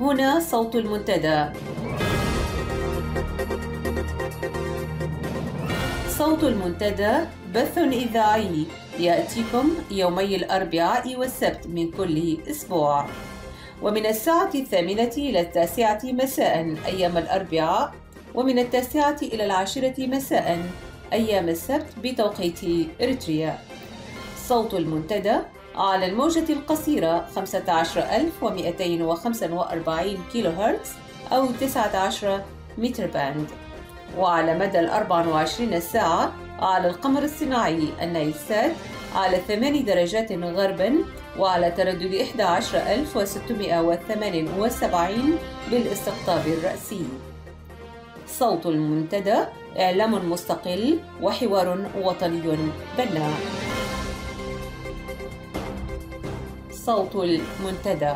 هنا صوت المنتدى. صوت المنتدى بث إذاعي يأتيكم يومي الأربعاء والسبت من كل أسبوع، ومن الساعة 8 إلى 9 مساء أيام الأربعاء، ومن 9 إلى 10 مساء أيام السبت بتوقيت إريتريا. صوت المنتدى على الموجة القصيرة 15245 كيلو هرتز أو 19 متر باند، وعلى مدى 24 ساعة على القمر الصناعي النايلسات على 8 درجات غرباً، وعلى تردد 11678 بالاستقطاب الرأسي. صوت المنتدى إعلام مستقل وحوار وطني بناء. صوت المنتدى.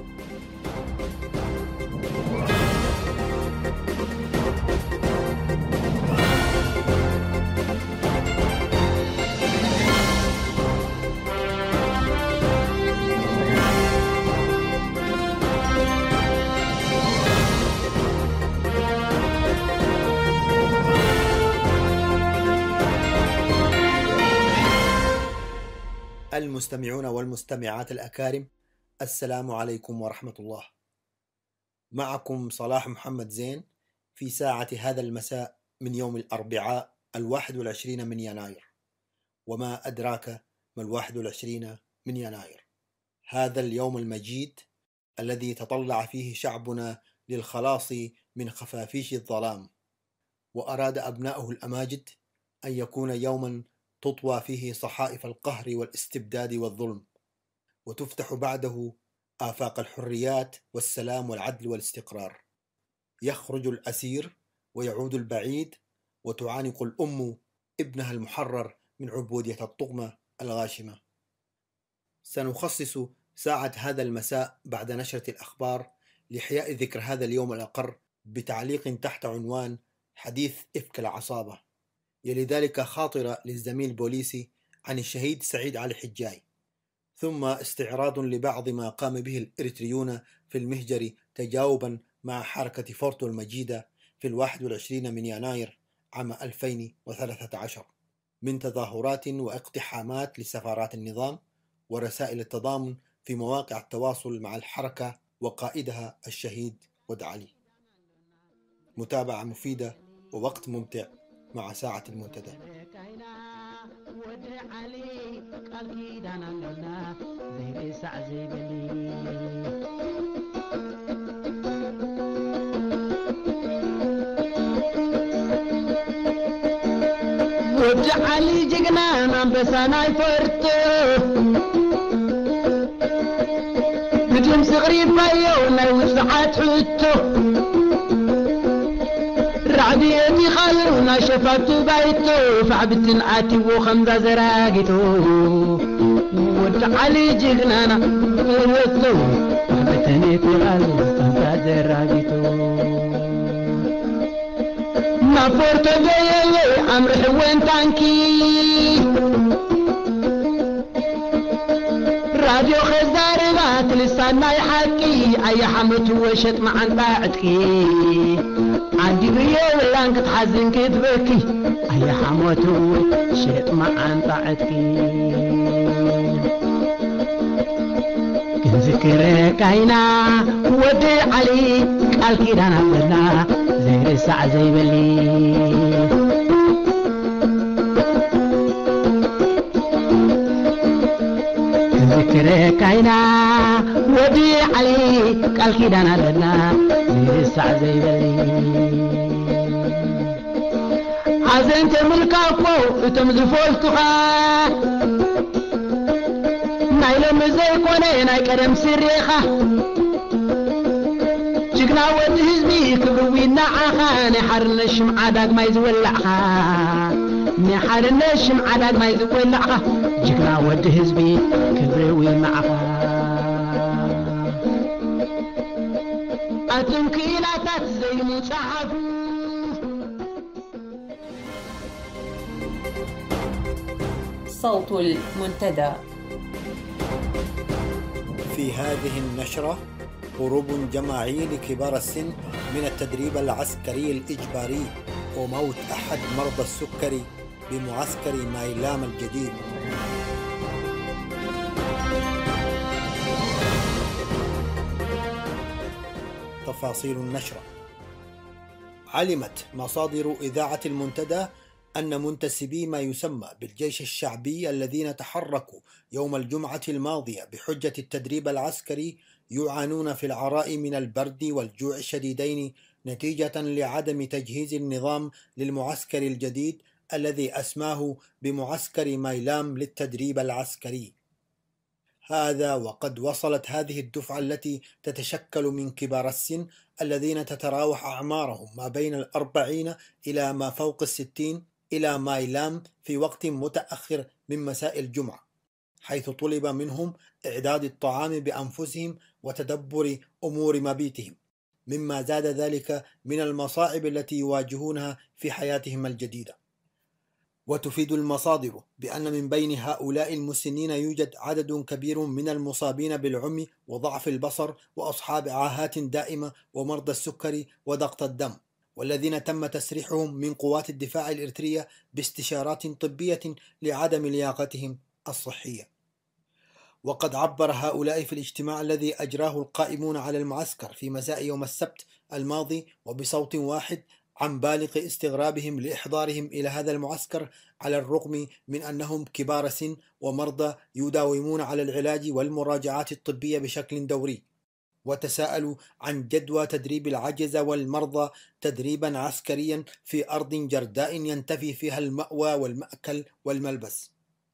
المستمعون والمستمعات الأكارم، السلام عليكم ورحمة الله. معكم صلاح محمد زين في ساعة هذا المساء من يوم الأربعاء 21 من يناير. وما أدراك ما 21 من يناير؟ هذا اليوم المجيد الذي تطلع فيه شعبنا للخلاص من خفافيش الظلام، وأراد أبناؤه الأماجد أن يكون يوما تطوى فيه صحائف القهر والاستبداد والظلم، وتفتح بعده آفاق الحريات والسلام والعدل والاستقرار. يخرج الأسير ويعود البعيد، وتعانق الأم ابنها المحرر من عبودية الطغمة الغاشمة. سنخصص ساعة هذا المساء بعد نشرة الأخبار لإحياء ذكر هذا اليوم الأقر بتعليق تحت عنوان حديث إفك العصابة، يلي ذلك خاطرة للزميل البوليسي عن الشهيد سعيد علي حجاي، ثم استعراض لبعض ما قام به الإريتريون في المهجر تجاوبا مع حركة فورتو المجيدة في 21 من يناير عام 2013 من تظاهرات واقتحامات لسفارات النظام ورسائل التضامن في مواقع التواصل مع الحركة وقائدها الشهيد ود علي. متابعة مفيدة ووقت ممتع مع ساعة المنتدى. ود علي جقنا بسنا يفرتو مثل صغري بايونا وسعات حتو رعديتي خالونا شفتو بايتو فعبتن آتي وخمزة زراقتو ود علي جقنا بسلو فعبتني تغال خمزة زراقتو ما فورتو بيلي عمر حوين تانكي راديو خزار بات لسانا يحكي أي حمت وشت مع انطاعتكي عندي بيو لانك تحزن كتبكي أي حمت وشت مع انطاعتكي كنذكرك عينا ودي علي قال كيدانا بلنا زي الساعة زي بلي كنذكرك عينا ودي علي قال كيدانا بلنا زي الساعة زي بلي عزنت ملكاكو تمزفولتها نايلم زي كوني ناي قدم سريخة جقنا ود حزبي كبروي نعاخا نحرنا الشمعة داق ما يزولعها نحرنا الشمعة داق ما يزولعها جقنا ود حزبي كبروي معها التنكيلات زي مصحف. صوت المنتدى. في هذه النشرة هروب جماعي لكبار السن من التدريب العسكري الإجباري، وموت أحد مرضى السكري بمعسكر مايلام الجديد. تفاصيل النشرة. علمت مصادر إذاعة المنتدى أن منتسبي ما يسمى بالجيش الشعبي الذين تحركوا يوم الجمعة الماضية بحجة التدريب العسكري يعانون في العراء من البرد والجوع الشديدين نتيجة لعدم تجهيز النظام للمعسكر الجديد الذي أسماه بمعسكر مايلام للتدريب العسكري. هذا وقد وصلت هذه الدفعة التي تتشكل من كبار السن الذين تتراوح أعمارهم ما بين 40 إلى ما فوق 60 إلى مايلام في وقت متأخر من مساء الجمعة، حيث طلب منهم إعداد الطعام بأنفسهم وتدبر أمور مبيتهم، مما زاد ذلك من المصاعب التي يواجهونها في حياتهم الجديدة. وتفيد المصادر بأن من بين هؤلاء المسنين يوجد عدد كبير من المصابين بالعمي وضعف البصر وأصحاب عاهات دائمة ومرضى السكري وضغط الدم، والذين تم تسريحهم من قوات الدفاع الإريترية باستشارات طبية لعدم لياقتهم الصحية. وقد عبر هؤلاء في الاجتماع الذي أجراه القائمون على المعسكر في مساء يوم السبت الماضي وبصوت واحد عن بالغ استغرابهم لإحضارهم إلى هذا المعسكر، على الرغم من أنهم كبار سن ومرضى يداومون على العلاج والمراجعات الطبية بشكل دوري، وتساءلوا عن جدوى تدريب العجزة والمرضى تدريبا عسكريا في أرض جرداء ينتفي فيها المأوى والمأكل والملبس.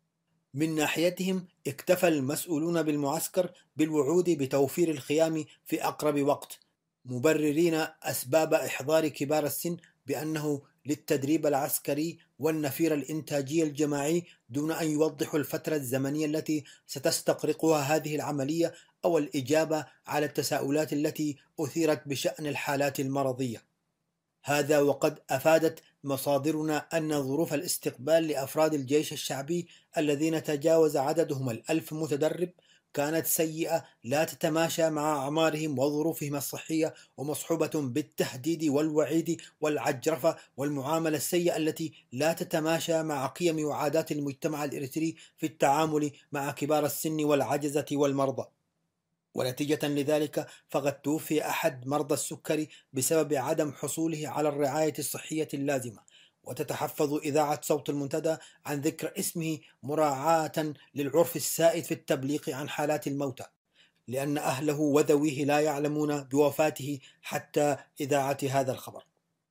من ناحيتهم اكتفى المسؤولون بالمعسكر بالوعود بتوفير الخيام في أقرب وقت، مبررين أسباب إحضار كبار السن بأنه للتدريب العسكري والنفير الإنتاجي الجماعي، دون أن يوضحوا الفترة الزمنية التي ستستغرقها هذه العملية أو الإجابة على التساؤلات التي أثيرت بشأن الحالات المرضية. هذا وقد أفادت مصادرنا أن ظروف الاستقبال لأفراد الجيش الشعبي الذين تجاوز عددهم 1000 متدرب كانت سيئة، لا تتماشى مع أعمارهم وظروفهم الصحية، ومصحوبة بالتهديد والوعيد والعجرفة والمعاملة السيئة التي لا تتماشى مع قيم وعادات المجتمع الإريتري في التعامل مع كبار السن والعجزة والمرضى. ونتيجة لذلك فقد توفي أحد مرضى السكري بسبب عدم حصوله على الرعاية الصحية اللازمة. وتتحفظ إذاعة صوت المنتدى عن ذكر اسمه مراعاة للعرف السائد في التبليغ عن حالات الموتى، لأن أهله وذويه لا يعلمون بوفاته حتى إذاعة هذا الخبر.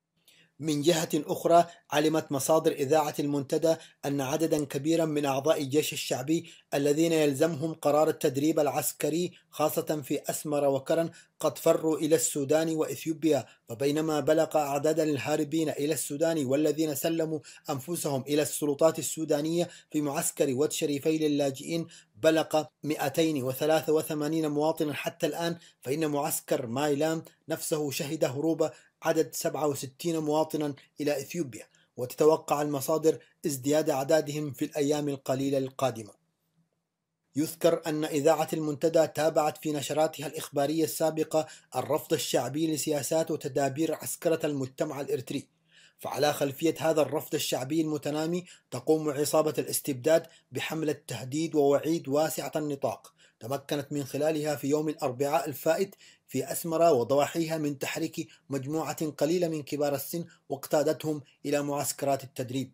من جهة أخرى، علمت مصادر إذاعة المنتدى أن عددا كبيرا من أعضاء الجيش الشعبي الذين يلزمهم قرار التدريب العسكري خاصة في أسمر وكرن قد فروا إلى السودان وإثيوبيا، فبينما بلغ أعداد الهاربين إلى السودان والذين سلموا أنفسهم إلى السلطات السودانية في معسكر ود شريفي للاجئين بلغ 283 مواطنا حتى الآن، فإن معسكر مايلام نفسه شهد هروب عدد 67 مواطنا إلى إثيوبيا، وتتوقع المصادر ازدياد أعدادهم في الأيام القليلة القادمة. يذكر أن إذاعة المنتدى تابعت في نشراتها الإخبارية السابقة الرفض الشعبي لسياسات وتدابير عسكرة المجتمع الإريتري، فعلى خلفية هذا الرفض الشعبي المتنامي تقوم عصابة الاستبداد بحملة تهديد ووعيد واسعة النطاق، تمكنت من خلالها في يوم الأربعاء الفائت في أسمرة وضواحيها من تحريك مجموعة قليلة من كبار السن واقتادتهم إلى معسكرات التدريب.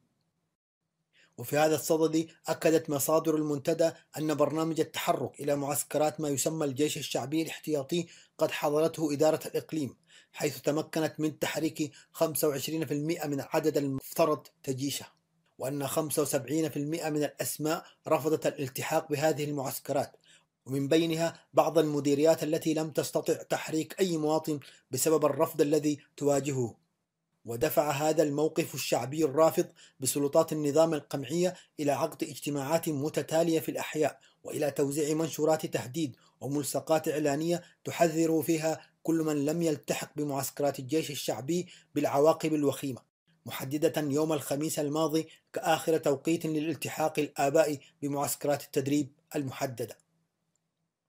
وفي هذا الصدد أكدت مصادر المنتدى أن برنامج التحرك إلى معسكرات ما يسمى الجيش الشعبي الاحتياطي قد حضرته إدارة الإقليم، حيث تمكنت من تحريك 25% من عدد المفترض تجيشه، وأن 75% من الأسماء رفضت الالتحاق بهذه المعسكرات، ومن بينها بعض المديريات التي لم تستطع تحريك أي مواطن بسبب الرفض الذي تواجهه. ودفع هذا الموقف الشعبي الرافض بسلطات النظام القمعية إلى عقد اجتماعات متتالية في الأحياء، وإلى توزيع منشورات تهديد وملصقات إعلانية تحذر فيها كل من لم يلتحق بمعسكرات الجيش الشعبي بالعواقب الوخيمة، محددة يوم الخميس الماضي كآخر توقيت للالتحاق الآباء بمعسكرات التدريب المحددة.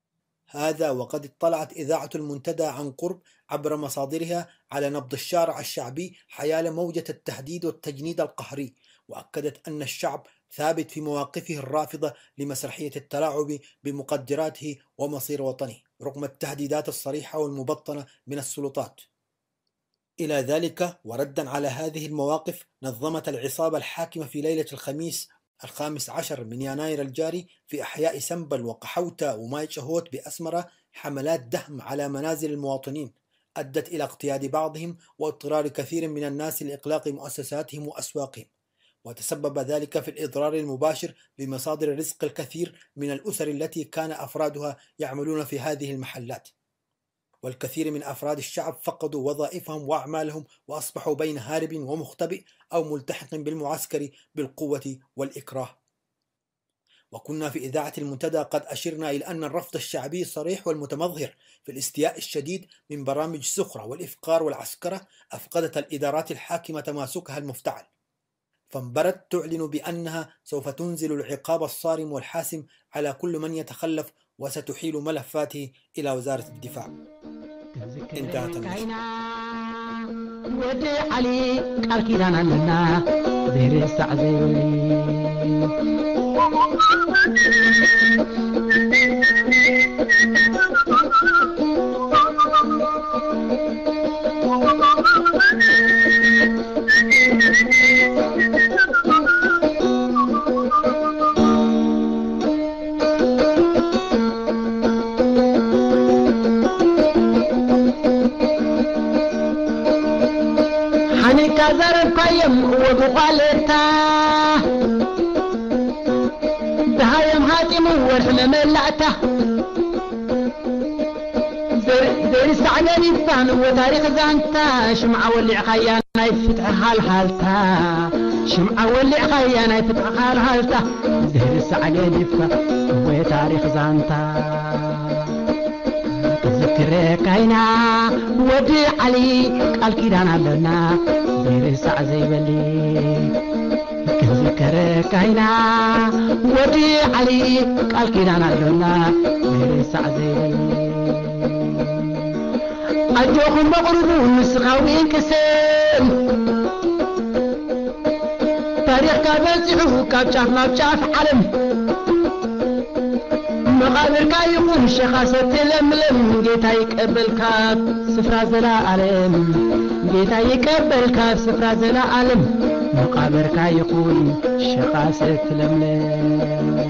هذا وقد اطلعت إذاعة المنتدى عن قرب عبر مصادرها على نبض الشارع الشعبي حيال موجة التهديد والتجنيد القهري، وأكدت أن الشعب ثابت في مواقفه الرافضة لمسرحية التلاعب بمقدراته ومصير وطنه رغم التهديدات الصريحة والمبطنة من السلطات. إلى ذلك وردا على هذه المواقف، نظمت العصابة الحاكمة في ليلة الخميس 15 من يناير الجاري في أحياء سنبل وقحوتة وماي شهوت بأسمرة حملات دهم على منازل المواطنين أدت إلى اغتيال بعضهم واضطرار كثير من الناس لإغلاق مؤسساتهم وأسواقهم، وتسبب ذلك في الإضرار المباشر بمصادر الرزق الكثير من الأسر التي كان أفرادها يعملون في هذه المحلات، والكثير من أفراد الشعب فقدوا وظائفهم وأعمالهم وأصبحوا بين هارب ومختبئ أو ملتحق بالمعسكر بالقوة والإكراه. وكنا في إذاعة المنتدى قد أشرنا إلى أن الرفض الشعبي الصريح والمتمظهر في الاستياء الشديد من برامج السخرة والإفقار والعسكرة أفقدت الإدارات الحاكمة تماسكها المفتعل، فانبرت تعلن بأنها سوف تنزل العقاب الصارم والحاسم على كل من يتخلف وستحيل ملفاته إلى وزارة الدفاع. انتهت النشرة. ودي علي قال كيدان لنا زهر السعزيري زرب قيم وبقالتا بهايم هاتم والحمى ملعته زي السعداني فان وتاريخ زانتا شمعة واللي خيانا يفتحها الحالتا شمعة واللي خيانا يفتحها الحالتا زي السعداني فان وتاريخ زانتا تذكرك عينا ودي علي قال كيدان لنا زير سعزي بلي تذكرك عينا ودي علي قال كيدان لنا زير سعزي بلي أجوكم مغربون مسخاوين كسل تاريخ كابزحو كابشاف مابشاف علم مقابر كايقوم شخاصة لملم جيتا يقبل كاب سفرة زلا علم جيتا يقبل كاب سفرة زلا علم مقابر كايقوم شخاصة لملم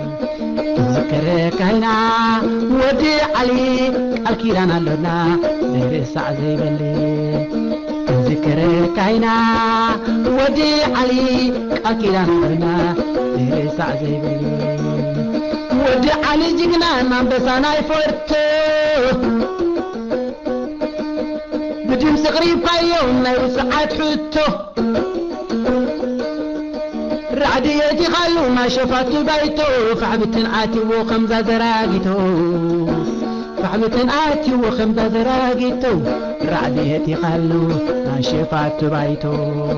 تذكرك هنا ودي علي الكيران لنا زير سعزي بلي تذكرك هنا ودي علي الكيران لنا زير سعزي بلي ودي علي جينا ما بسانا يفرتو بديم سقريب قيوم نايو ساعات حتو رعدي يجي خلو ما شفاتو بيتو فحبتن آتي وخمزة زراقيتو فحبتن آتي وخمزة زراقيتو رعدي يجي خلو ما شفاتو بيتو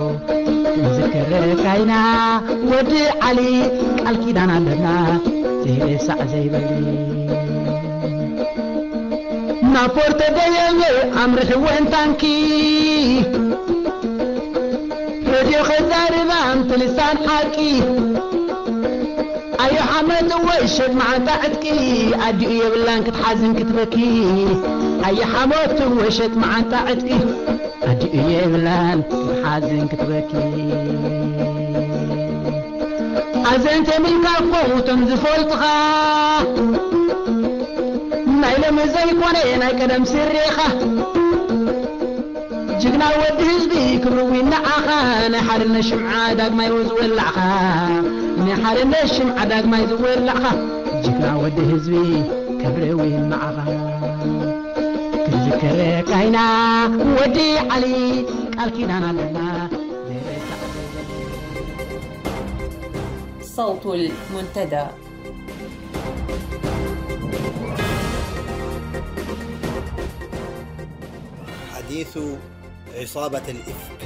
ذكرك عينا ودي علي قال كيدان لنا زي سعزي بلي نابورت ديالي عمري وين تانكي راديو خزاري بانت لسان حاكي أيو حمد ويشد مع تعتكي أدي يبلان كتحازن كتبكي أيو حمد ويشد مع تعتكي أدي يبلان كتحازن كتبكي أزنت من كفو تنزفول تخا نايلة مزيك ونينا كدم سريخة جقنا ود هزبي كبروي النعاخة نحرنا الشمعة داق ما يوزو اللعخة نحرنا الشمعة داق ما يوزو اللعخة جقنا ود هزبي كبروي النعاخة تذكرك هنا ودي علي قال كيدان لنا صوت المنتدى. حديث عصابة الإفك.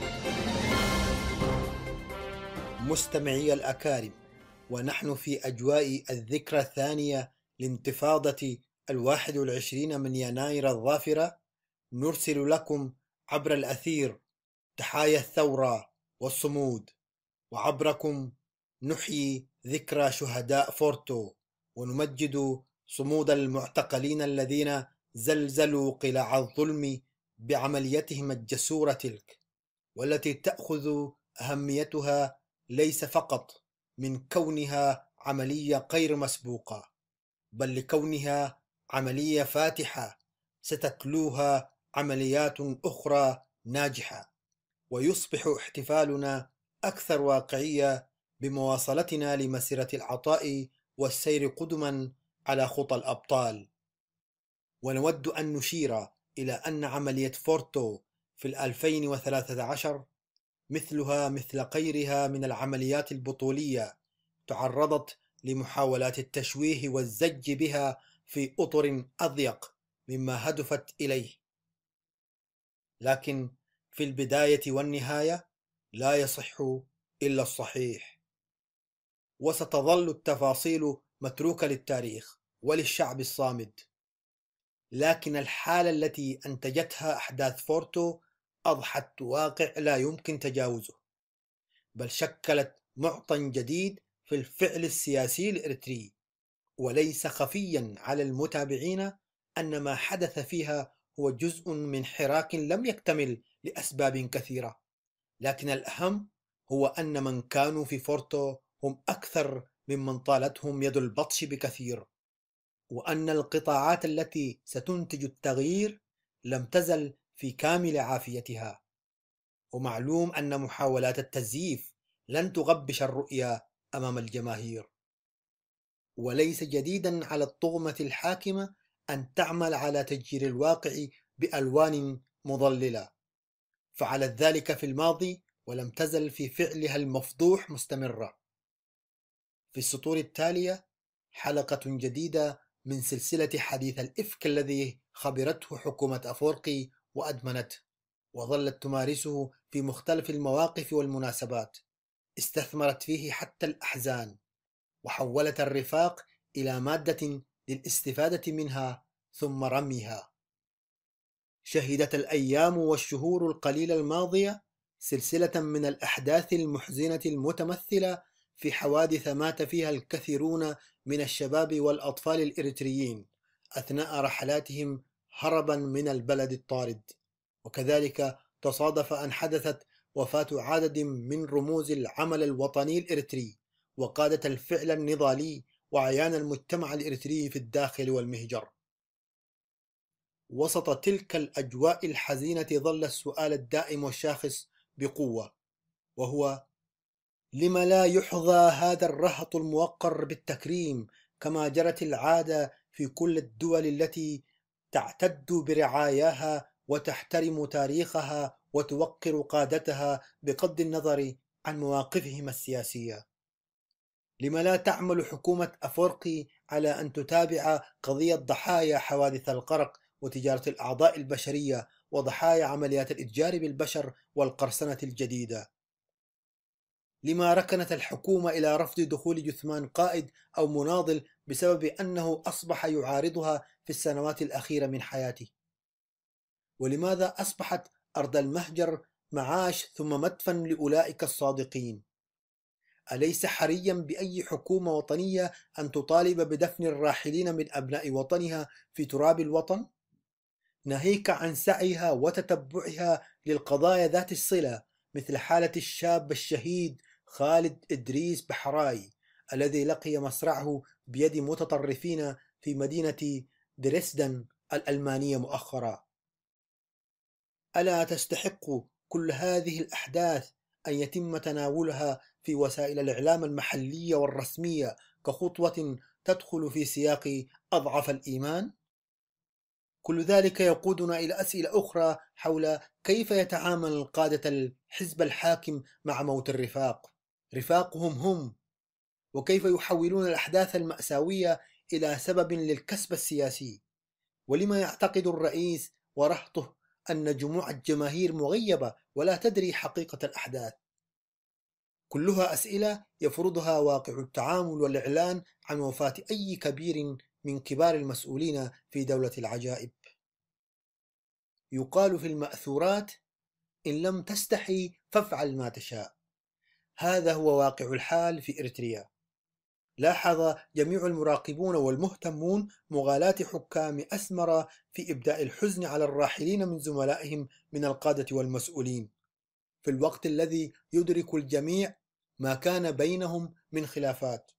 مستمعي الأكارم، ونحن في أجواء الذكرى الثانية لانتفاضة 21 من يناير الظافرة نرسل لكم عبر الأثير تحايا الثورة والصمود، وعبركم نحيي ذكرى شهداء فورتو، ونمجد صمود المعتقلين الذين زلزلوا قلاع الظلم بعمليتهم الجسورة تلك، والتي تأخذ أهميتها ليس فقط من كونها عملية غير مسبوقة، بل لكونها عملية فاتحة ستتلوها عمليات أخرى ناجحة، ويصبح احتفالنا أكثر واقعية بمواصلتنا لمسيرة العطاء والسير قدما على خطى الأبطال. ونود أن نشير إلى أن عملية فورتو في 2013 مثلها مثل غيرها من العمليات البطولية تعرضت لمحاولات التشويه والزج بها في أطر أضيق مما هدفت إليه، لكن في البداية والنهاية لا يصح إلا الصحيح، وستظل التفاصيل متروكة للتاريخ وللشعب الصامد. لكن الحالة التي أنتجتها أحداث فورتو أضحت واقع لا يمكن تجاوزه، بل شكلت معطى جديد في الفعل السياسي الإريتري، وليس خفيا على المتابعين أن ما حدث فيها هو جزء من حراك لم يكتمل لأسباب كثيرة، لكن الأهم هو أن من كانوا في فورتو هم أكثر ممن طالتهم يد البطش بكثير، وأن القطاعات التي ستنتج التغيير لم تزل في كامل عافيتها. ومعلوم أن محاولات التزييف لن تغبش الرؤية أمام الجماهير، وليس جديدا على الطغمة الحاكمة أن تعمل على تجير الواقع بألوان مضللة، فعلت ذلك في الماضي ولم تزل في فعلها المفضوح مستمرة. في السطور التالية حلقة جديدة من سلسلة حديث الإفك الذي خبرته حكومة أفورقي وأدمنته، وظلت تمارسه في مختلف المواقف والمناسبات، استثمرت فيه حتى الأحزان، وحولت الرفاق إلى مادة للاستفادة منها ثم رميها. شهدت الأيام والشهور القليلة الماضية سلسلة من الأحداث المحزنة المتمثلة في حوادث مات فيها الكثيرون من الشباب والأطفال الإريتريين أثناء رحلاتهم هربا من البلد الطارد، وكذلك تصادف أن حدثت وفاة عدد من رموز العمل الوطني الإريتري وقادة الفعل النضالي وعيان المجتمع الإريتري في الداخل والمهجر. وسط تلك الأجواء الحزينة ظل السؤال الدائم والشاخص بقوة، وهو: لم لا يحظى هذا الرهط الموقر بالتكريم كما جرت العادة في كل الدول التي تعتد برعاياها وتحترم تاريخها وتوقر قادتها بغض النظر عن مواقفهم السياسية؟ لم لا تعمل حكومة أفورقي على أن تتابع قضية ضحايا حوادث الغرق وتجارة الأعضاء البشرية وضحايا عمليات الإتجار بالبشر والقرصنة الجديدة؟ لما ركنت الحكومة إلى رفض دخول جثمان قائد أو مناضل بسبب أنه أصبح يعارضها في السنوات الأخيرة من حياته؟ ولماذا أصبحت أرض المهجر معاش ثم مدفن لأولئك الصادقين؟ أليس حريا بأي حكومة وطنية أن تطالب بدفن الراحلين من أبناء وطنها في تراب الوطن؟ ناهيك عن سعيها وتتبعها للقضايا ذات الصلة، مثل حالة الشاب الشهيد خالد إدريس بحراي الذي لقي مصرعه بيد متطرفين في مدينة دريسدن الألمانية مؤخرا. ألا تستحق كل هذه الأحداث أن يتم تناولها في وسائل الإعلام المحلية والرسمية كخطوة تدخل في سياق أضعف الإيمان؟ كل ذلك يقودنا إلى أسئلة أخرى حول كيف يتعامل القادة الحزب الحاكم مع موت الرفاق، رفاقهم هم، وكيف يحولون الأحداث المأساوية إلى سبب للكسب السياسي، ولما يعتقد الرئيس ورهطه أن جموع الجماهير مغيبة ولا تدري حقيقة الأحداث. كلها أسئلة يفرضها واقع التعامل والإعلان عن وفاة أي كبير من كبار المسؤولين في دولة العجائب. يقال في المأثورات: إن لم تستحي فافعل ما تشاء. هذا هو واقع الحال في إريتريا. لاحظ جميع المراقبون والمهتمون مغالاة حكام أسمرة في إبداء الحزن على الراحلين من زملائهم من القادة والمسؤولين، في الوقت الذي يدرك الجميع ما كان بينهم من خلافات.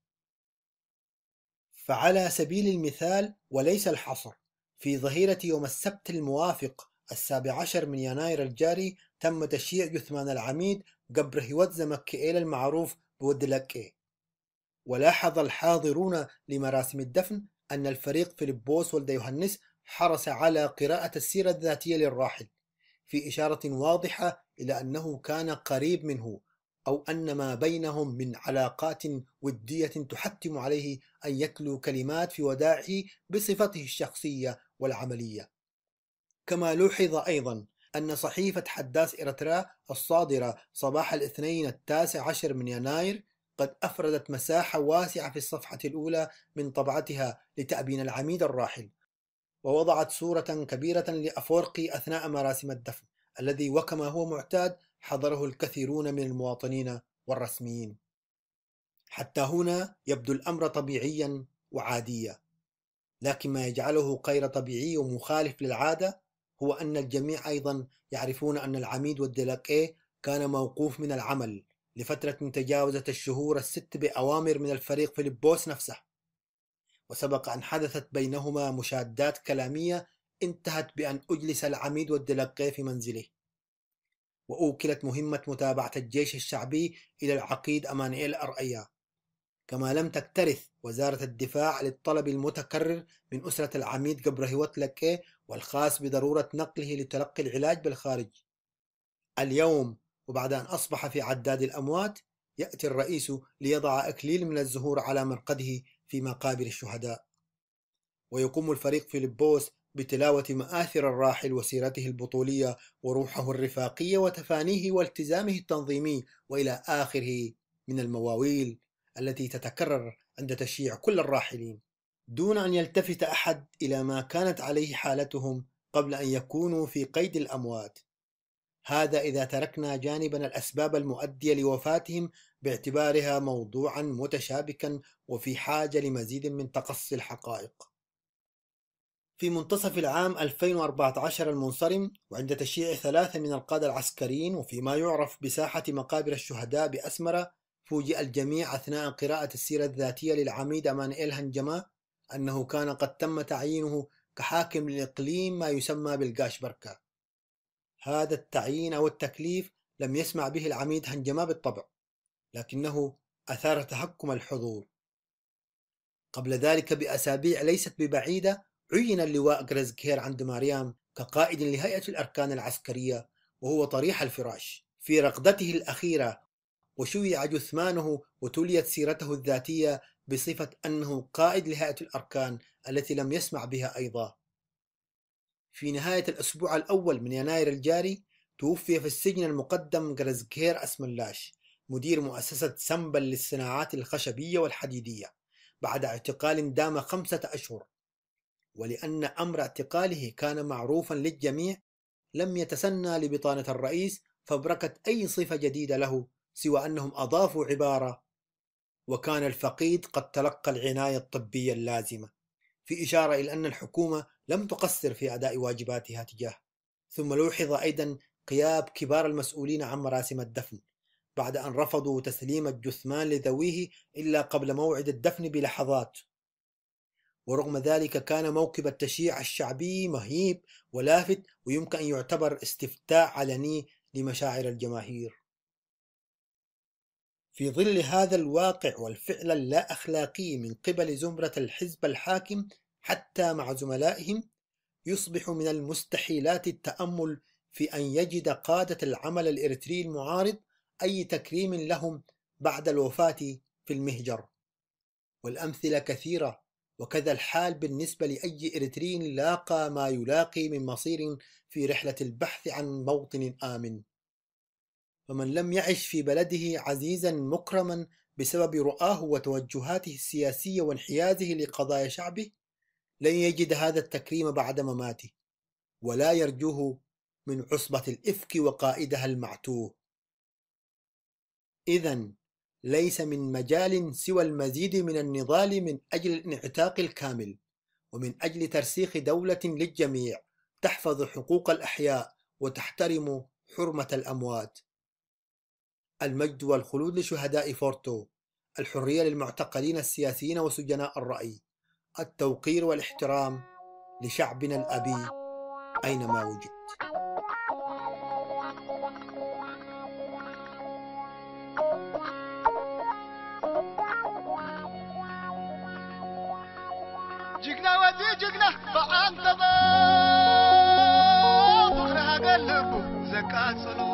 فعلى سبيل المثال وليس الحصر، في ظهيرة يوم السبت الموافق 17 من يناير الجاري تم تشييع جثمان العميد قبر هيوتزا مكيئيل المعروف بودلكي. ولاحظ الحاضرون لمراسم الدفن أن الفريق فيلبوس ولد يوهنس حرص على قراءة السيرة الذاتية للراحل، في إشارة واضحة إلى أنه كان قريب منه، أو أن ما بينهم من علاقات ودية تحتم عليه أن يتلو كلمات في وداعه بصفته الشخصية والعملية. كما لوحظ أيضا أن صحيفة حداث إريترا الصادرة صباح الاثنين 19 من يناير قد أفردت مساحة واسعة في الصفحة الأولى من طبعتها لتأبين العميد الراحل، ووضعت صورة كبيرة لأفورقي أثناء مراسم الدفن، الذي وكما هو معتاد حضره الكثيرون من المواطنين والرسميين. حتى هنا يبدو الأمر طبيعيا وعاديا، لكن ما يجعله غير طبيعي ومخالف للعادة هو أن الجميع أيضا يعرفون أن العميد ودلكي كان موقوف من العمل لفترة تجاوزت الشهور الست بأوامر من الفريق فيلبوس نفسه، وسبق أن حدثت بينهما مشادات كلامية انتهت بأن أجلس العميد ودلكي في منزله، وأوكلت مهمة متابعة الجيش الشعبي إلى العقيد أمانويل أرأيا. كما لم تكترث وزارة الدفاع للطلب المتكرر من أسرة العميد قبر هيوتلكي والخاص بضرورة نقله لتلقي العلاج بالخارج. اليوم وبعد أن أصبح في عداد الأموات يأتي الرئيس ليضع أكليل من الزهور على مرقده في مقابر الشهداء، ويقوم الفريق فيلبوس بتلاوة مآثر الراحل وسيرته البطولية وروحه الرفاقية وتفانيه والتزامه التنظيمي وإلى آخره من المواويل التي تتكرر عند تشييع كل الراحلين، دون أن يلتفت أحد إلى ما كانت عليه حالتهم قبل أن يكونوا في قيد الأموات. هذا إذا تركنا جانبا الأسباب المؤدية لوفاتهم باعتبارها موضوعا متشابكا وفي حاجة لمزيد من تقصي الحقائق. في منتصف العام 2014 المنصرم، وعند تشييع 3 من القادة العسكريين وفيما يعرف بساحة مقابر الشهداء بأسمرة، فوجئ الجميع أثناء قراءة السيرة الذاتية للعميد أمانويل هنجما أنه كان قد تم تعيينه كحاكم للإقليم ما يسمى بالقاشبركة. هذا التعيين أو التكليف لم يسمع به العميد هنجما بالطبع، لكنه أثار تهكم الحضور. قبل ذلك بأسابيع ليست ببعيدة عين اللواء غريزكير عند ماريام كقائد لهيئة الأركان العسكرية، وهو طريح الفراش في رقدته الأخيرة، وشيع جثمانه وتليت سيرته الذاتية بصفة أنه قائد لهيئة الأركان التي لم يسمع بها أيضا. في نهاية الأسبوع الأول من يناير الجاري توفي في السجن المقدم غريزكير أسملاش، مدير مؤسسة سمبل للصناعات الخشبية والحديدية، بعد اعتقال دام 5 أشهر. ولأن أمر اعتقاله كان معروفا للجميع لم يتسنى لبطانة الرئيس فبركة أي صفة جديدة له سوى أنهم أضافوا عبارة: وكان الفقيد قد تلقى العناية الطبية اللازمة، في إشارة إلى أن الحكومة لم تقصر في أداء واجباتها تجاهه. ثم لوحظ أيضا غياب كبار المسؤولين عن مراسم الدفن بعد أن رفضوا تسليم الجثمان لذويه إلا قبل موعد الدفن بلحظات، ورغم ذلك كان موكب التشييع الشعبي مهيب ولافت، ويمكن أن يعتبر استفتاء علني لمشاعر الجماهير. في ظل هذا الواقع والفعل اللا أخلاقي من قبل زمرة الحزب الحاكم حتى مع زملائهم، يصبح من المستحيلات التأمل في أن يجد قادة العمل الإريتري المعارض أي تكريم لهم بعد الوفاة في المهجر. والأمثلة كثيرة، وكذا الحال بالنسبة لأي إريتري لاقى ما يلاقي من مصير في رحلة البحث عن موطن آمن. فمن لم يعش في بلده عزيزا مكرما بسبب رؤاه وتوجهاته السياسية وانحيازه لقضايا شعبه، لن يجد هذا التكريم بعد مماته، ولا يرجوه من عصبة الإفك وقائدها المعتوه. إذن ليس من مجال سوى المزيد من النضال من أجل الانعتاق الكامل، ومن أجل ترسيخ دولة للجميع تحفظ حقوق الأحياء وتحترم حرمة الأموات. المجد والخلود لشهداء فورتو، الحرية للمعتقلين السياسيين وسجناء الرأي، التوقير والاحترام لشعبنا الأبي أينما وجد. جقنا ودي جقنا فأنت بخرها قلبه زكاة صلو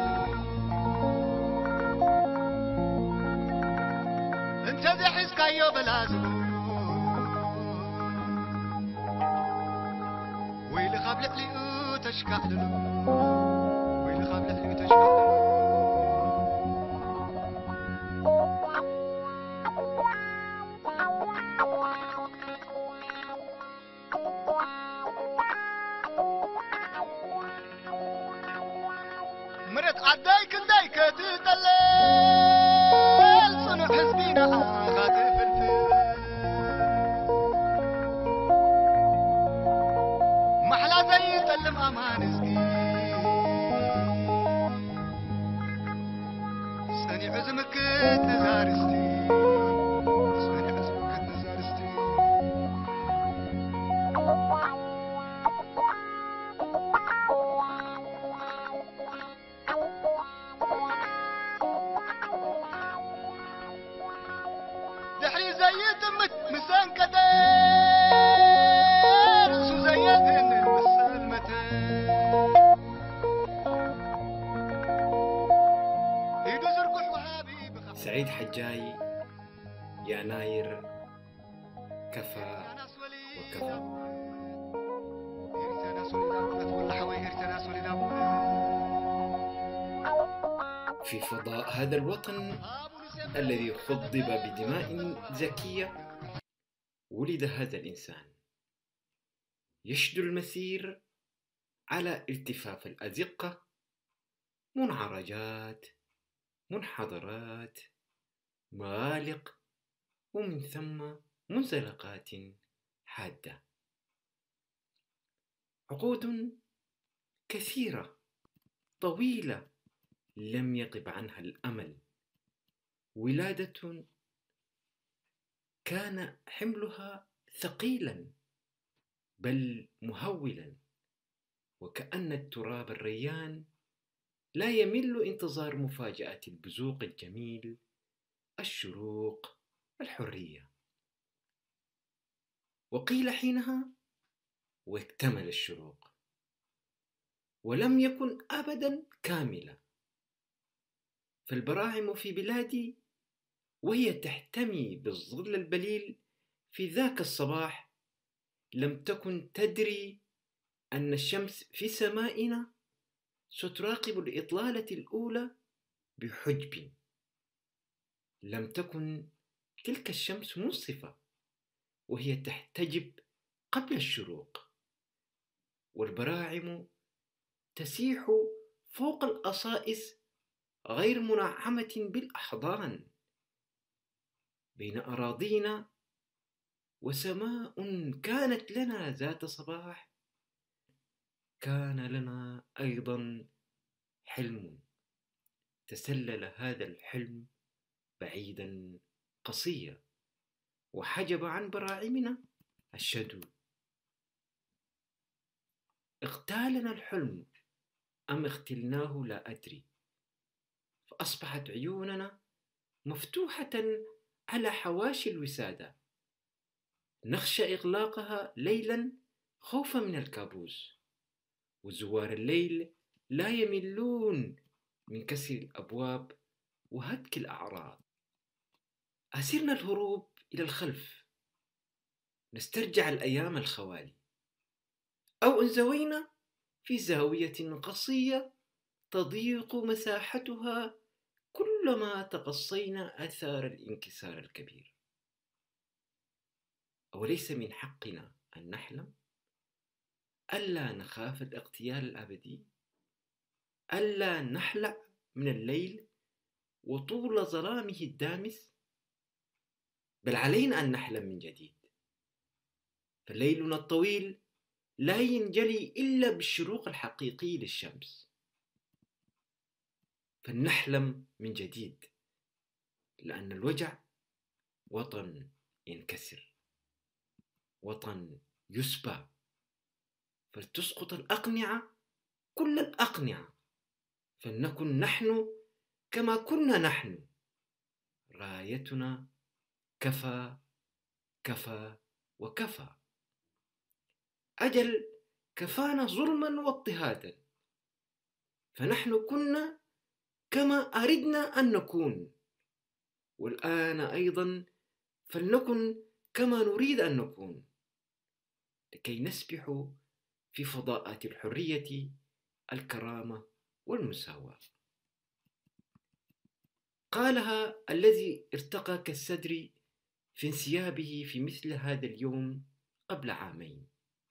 انت زحيز كايو بلازم ويلي خابلح لي تشكحلو ويلي خابلح لي تشكحلو مرت عدايك ندايك تدلل صنع حزبينا خاطف الفل محلى زي سلم امان سكين سني عزمك تزارستي سني عزمك تزارستي دحري زي تمت مسان كتير سو زي دين المسلمتين يدو زرقح وهابي سعيد حجاي، يناير كفى وكفى. في فضاء هذا الوطن الذي خضب بدماء زكية ولد هذا الإنسان يشدو المسير على التفاف الأزقة، منعرجات، منحدرات، مغالق، ومن ثم منزلقات حادة. عقود كثيرة طويلة لم يغب عنها الأمل، ولادة كان حملها ثقيلا بل مهولا، وكأن التراب الريان لا يمل انتظار مفاجأة البزوق الجميل، الشروق، الحرية. وقيل حينها: واكتمل الشروق، ولم يكن أبدا كاملا. فالبراعم في بلادي وهي تحتمي بالظل البليل في ذاك الصباح لم تكن تدري أن الشمس في سمائنا ستراقب الإطلالة الأولى بحجب. لم تكن تلك الشمس منصفة وهي تحتجب قبل الشروق، والبراعم تسيح فوق الأصائص غير منعمة بالأحضان بين أراضينا، وسماء كانت لنا ذات صباح كان لنا أيضا حلم. تسلل هذا الحلم بعيدا قصيا وحجب عن براعمنا الشدو. اغتالنا الحلم أم اغتلناه لا أدري، فأصبحت عيوننا مفتوحة على حواشي الوسادة، نخشى إغلاقها ليلا خوفا من الكابوس، وزوار الليل لا يملون من كسر الأبواب وهتك الأعراض. أسرنا الهروب إلى الخلف نسترجع الأيام الخوالي، أو انزوينا في زاوية قصية تضيق مساحتها كلما تقصينا آثار الانكسار الكبير. أوليس من حقنا أن نحلم، ألا نخاف الاغتيال الأبدي، ألا نحلق من الليل وطول ظلامه الدامس، بل علينا أن نحلم من جديد. فليلنا الطويل لا ينجلي إلا بالشروق الحقيقي للشمس. فلنحلم من جديد، لأن الوجع وطن ينكسر، وطن يسبى. فلتسقط الأقنعة، كل الأقنعة، فلنكن نحن كما كنا نحن. رايتنا كفى كفى وكفى. أجل كفانا ظلما واضطهادا، فنحن كنا كما أردنا أن نكون، والآن أيضا فلنكن كما نريد أن نكون، لكي نسبح في فضاءات الحرية، الكرامة والمساواة. قالها الذي ارتقى كالسدر في انسيابه في مثل هذا اليوم قبل عامين.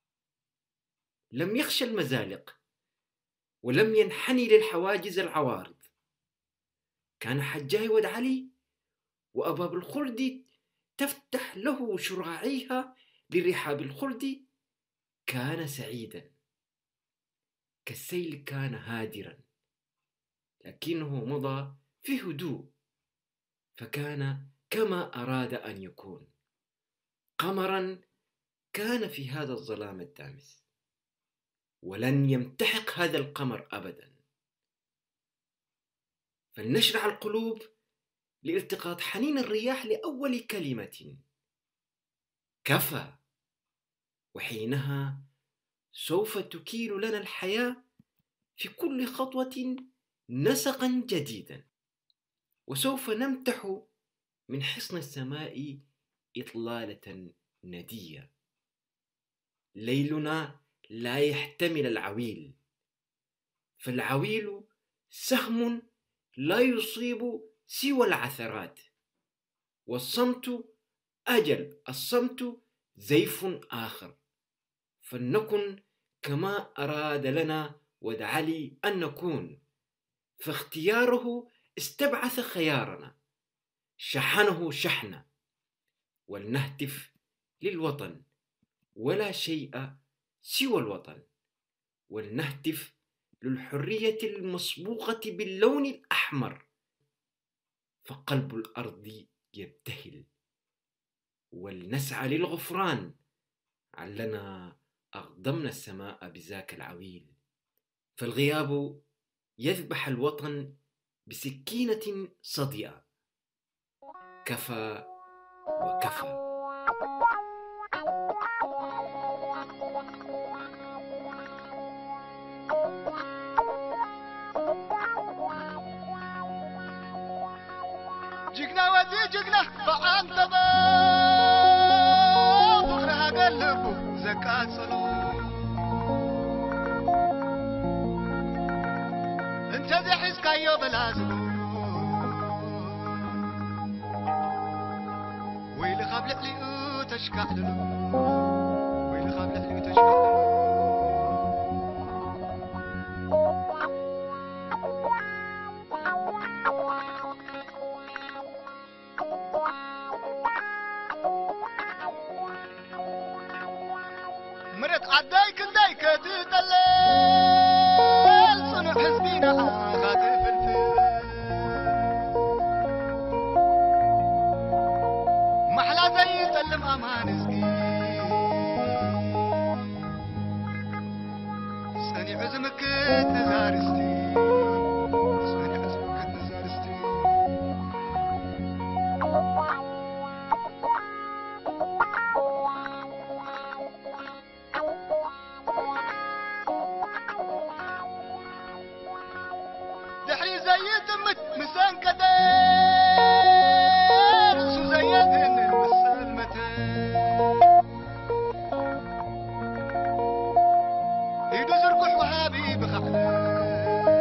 لم يخشى المزالق ولم ينحني للحواجز العوارض. كان حجاي ود علي وأبواب الخلد تفتح له شراعيها لرحاب الخلد. كان سعيدا كالسيل، كان هادرا، لكنه مضى في هدوء، فكان كما أراد أن يكون. قمرا كان في هذا الظلام الدامس، ولن يمتحق هذا القمر أبدا. فلنشرع القلوب لالتقاط حنين الرياح لأول كلمة كفى، وحينها سوف تكيل لنا الحياة في كل خطوة نسقا جديدا، وسوف نمتح من حصن السماء إطلالة ندية. ليلنا لا يحتمل العويل، فالعويل سهم لا يصيب سوى العثرات، والصمت أجل الصمت زيف آخر. فلنكن كما أراد لنا ود علي أن نكون، فاختياره استبعث خيارنا، شحنه شحنة. ولنهتف للوطن، ولا شيء سوى الوطن. ولنهتف للحرية المصبوغة باللون الأحمر، فقلب الأرض يبتهل. ولنسعى للغفران، علنا أغضمنا السماء بذاك العويل. فالغياب يذبح الوطن بسكينة صدئة. كفى وكفى. جقنا ودي جقنا فعن تبا فخرها قلبو زكاة صلو انت ذي حزك ايو بلازلو ويلي خاب لحليو تشكحللو ويلي خاب لحليو تشكحللو مرت عدايك ندايك تتلل صنع حزبينا خاطف الفل محلى زي تلم امان سقي ساني عزمك تزارستي ساني عزمك تزارستي دحي زي تمت مسان كدير سو زي دين المسلمتين يدو زرقح وهابي بخحلين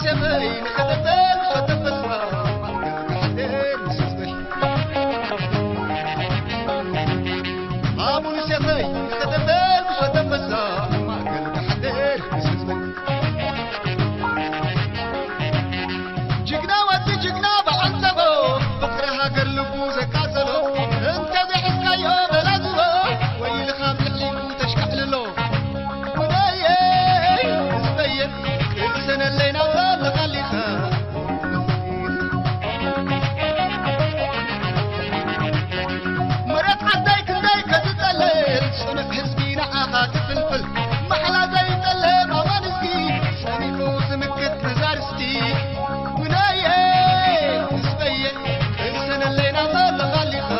سماين خدتان خدت بصرة حدين سوزبي أبو سماين خدتان خدت بصرة حدين سوزبي جقنا ودي جقنا بعنتبو بكرها قلبو زكاتلو انت بحسكا يوم بلدو ويل خاب لحليو تشكح للو السنة اللي نظر لغليها مرات عديك ديك تتلل صنف حزبينا عاقات الفلفل محلا زي تلل ما نسقي ساني خوز مكت نزار ستيك ونايا نسبيا السنة اللي نظر لغليها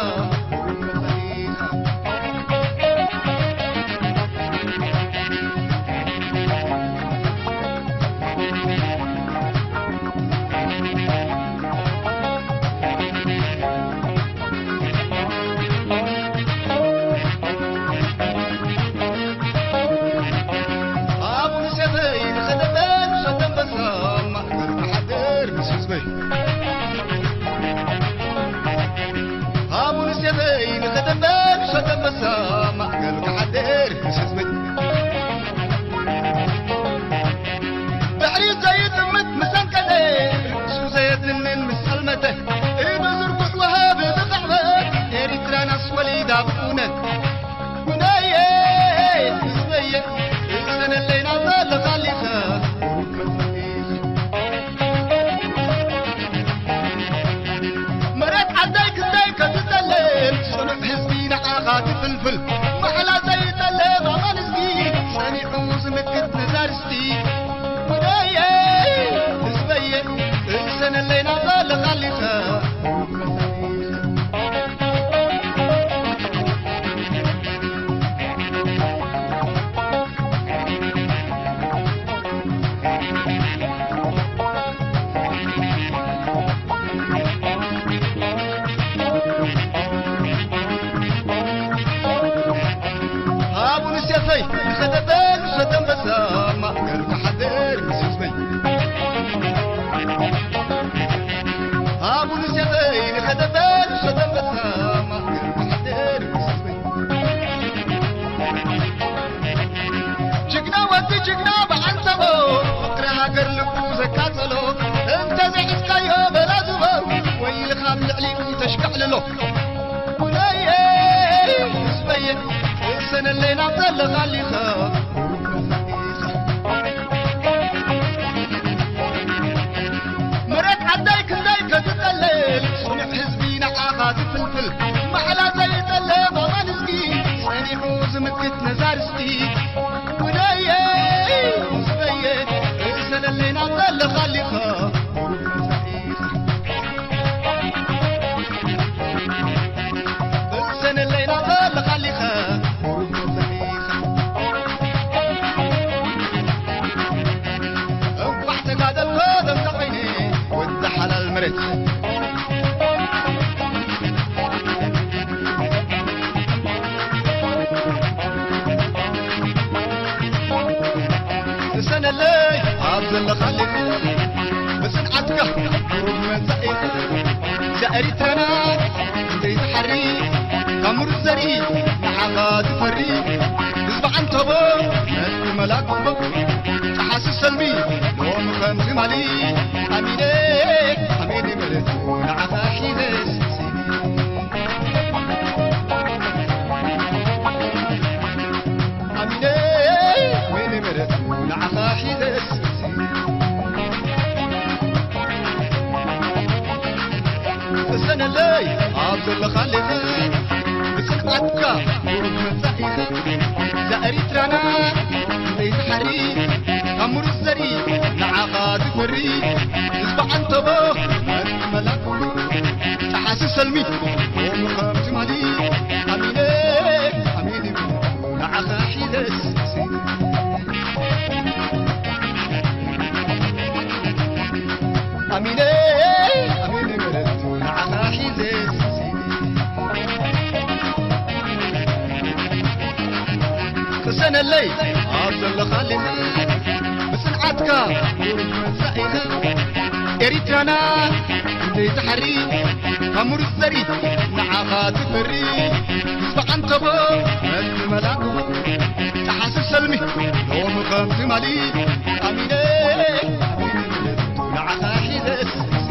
فلفل محلا زي تلي ما نسقي ساني عوز مكت نزار ستي ودايا نسبيا السنة اللي نظل خليها خدتان خدم بسا ما قلت حدير مسوسبي أبو نسيتين خدتان خدم بسا ما قلت حدير مسوسبي جقنا ودي جقنا بعنتبو فقرها قرلبو زكاتلو انت زعيت كايو بلادو ويل خاب العليك تشكح للو ولايه مسبيا السنة اللي نعطل غاليها مرات عديك ديك تتلل صنف حزبينا عاقات الفلفل محلا زي تلل ما نسقي ساني عوز مكت نزار ستي ولايا مسبيا السنة اللي نعطل غاليها السنة اللي نعطل غاليها على المرت السنة اللي عبد الله خليك بسنعتك قرب من زائر زائرت انا زيت حري تمر الزري محاقات فري اصبح انت بو ملاك بك تحاسس سلمي نوم خمسي مالي أميني ملتون عفاحي بس أميني ملتون عفاحي بس السنة اللي عبد الله خليك بسنعتك قرب من زائر زائرت رانا زيت حري أمر الزري نعقاد فري يصبح أنت بوخ أنت ملاك تحاسس سلمي ومخافت مالي أميني نعقا حيدس أميني مرت نعقا حيدس السنة اللي عبد الله خالد سمعتك ورمزائها إريتنا اللي تحري أمر الزريد نعاها تفري يسبق عن تبا الملاك تحاسب سلمي لو مخاف مالي أمينة نعاها حيلة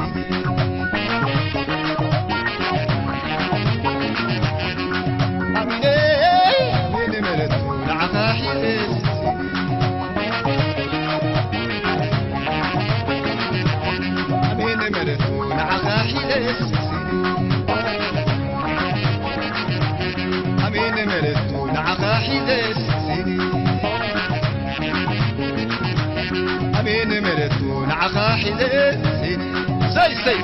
أمين مرتو نعقا حيدس أمين مرتو نعقا حيدس سي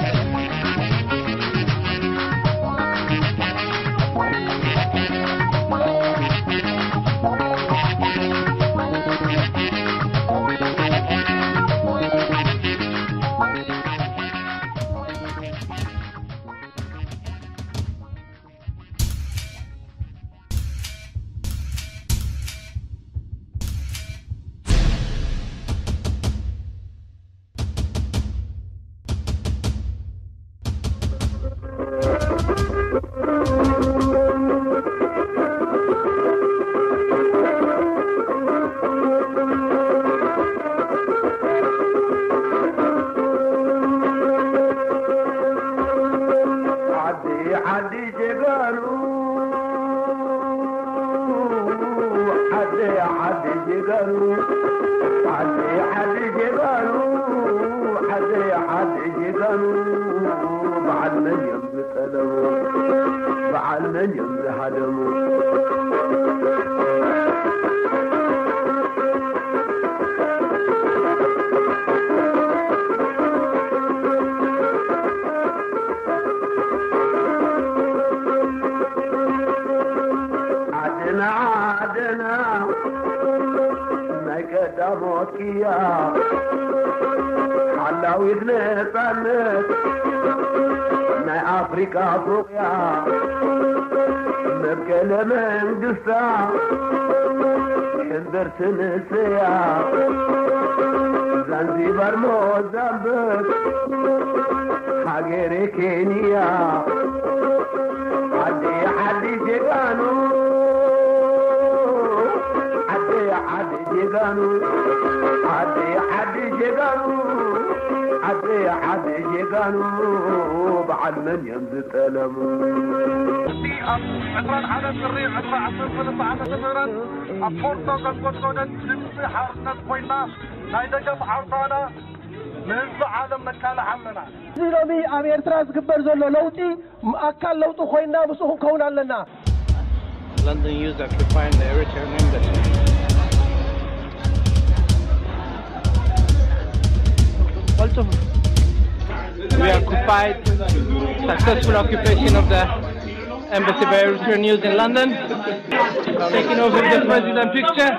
زنزبار موزمبك حقيري كينيا عدي جيغانو عدي جيغانو بعد من يمزت ألمو عطران عدد الريح عطران عصر فلسة عدد الريح أبورتو قد نمسي حارسنا كوينا نايدة حارسانا ننسى عالم نكالة حملنا زيرومي أم إرتراس قبر زولو لوتي أكال لوتو خوينا بسوهم كونا لنا London used occupying the Eritrean embassy. Also, we occupied successful occupation of the embassy by Eritrean News in London, taking over the president picture.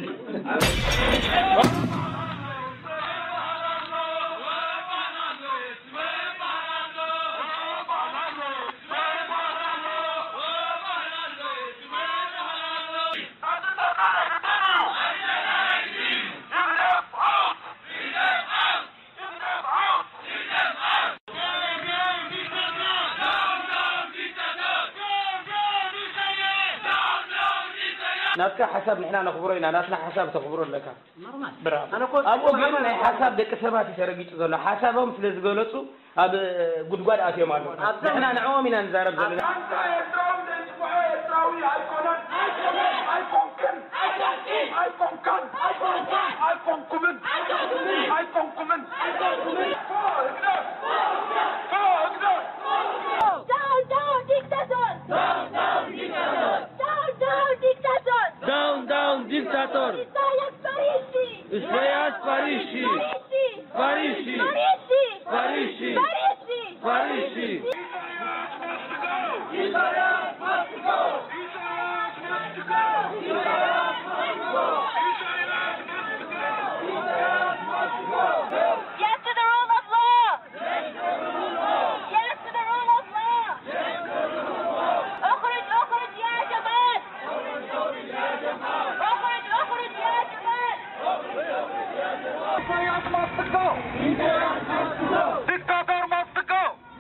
ناسك حساب نحن نخبرنا ناسنا حساب تخبرون لك برا أنا قلت أبو جمال حساب دك سبات شرقيت زولا حسابهم فلز قولتوا هذا قد أتي مالو نحن نعومنا نزارب زلنا Down, dictator! Isaias Farishi! Yes to the rule of law! Yes to the rule of law! اخرج يا جمال! اخرج يا جمال! must go. Dictator must go.